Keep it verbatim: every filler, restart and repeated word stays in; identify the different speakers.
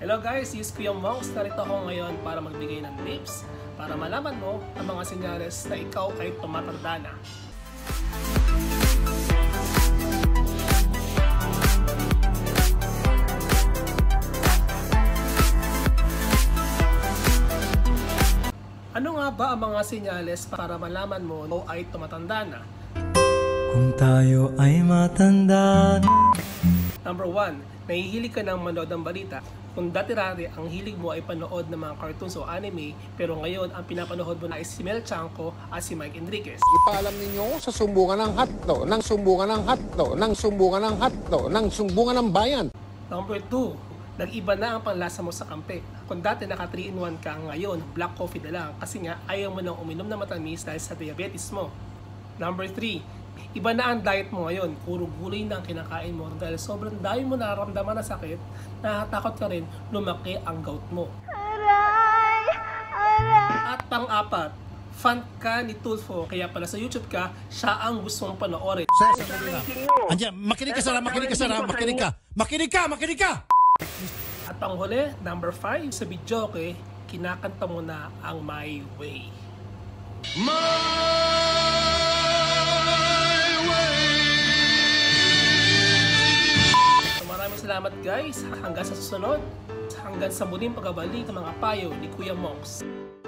Speaker 1: Hello guys, this is Kuya Monks. Narito ako ngayon para magbigay ng tips para malaman mo ang mga senyales na ikaw ay tumatanda na. Ano nga ba ang mga senyales para malaman mo ikaw ay tumatanda na?
Speaker 2: Kung tayo ay matanda na.
Speaker 1: Number one, nahihilig ka ng manood ng balita. Kung dati-rati ang hilig mo ay panood ng mga cartoons o anime, pero ngayon ang pinapanood mo na ay si Mel Chanco at si Mike Enriquez.
Speaker 3: Ipaalam ninyo sa sumbungan ng hatlo, ng sumbungan ng hatlo, ng sumbungan ng hatlo, ng sumbungan ng bayan.
Speaker 1: Number two, nag-iba na ang panlasa mo sa kampe. Kung dati naka three in one ka, ngayon black coffee na lang kasi nga ayaw mo nang uminom na matamis dahil sa diabetes mo. Number three, iba na ang diet mo ngayon. Puro gulay na ang kinakain mo dahil sobrang dami mo nararamdaman na sakit, natatakot ka rin lumaki ang gout mo.
Speaker 4: Aray! Aray!
Speaker 1: At pang-apat, fan ka ni Tulfo, kaya pala sa YouTube ka, siya ang gusto mong panoorin.
Speaker 5: Sir, andiyan, makinig ka sir, makinig ka sir, makinig ka, makinig ka, makinig ka!
Speaker 1: At panghuli, number five, sa video okay, kinakanta mo na ang My Way. So, maraming salamat guys, hanggang sa susunod, hanggang sa muling pagbabalik ng mga payo ni Kuya Monks.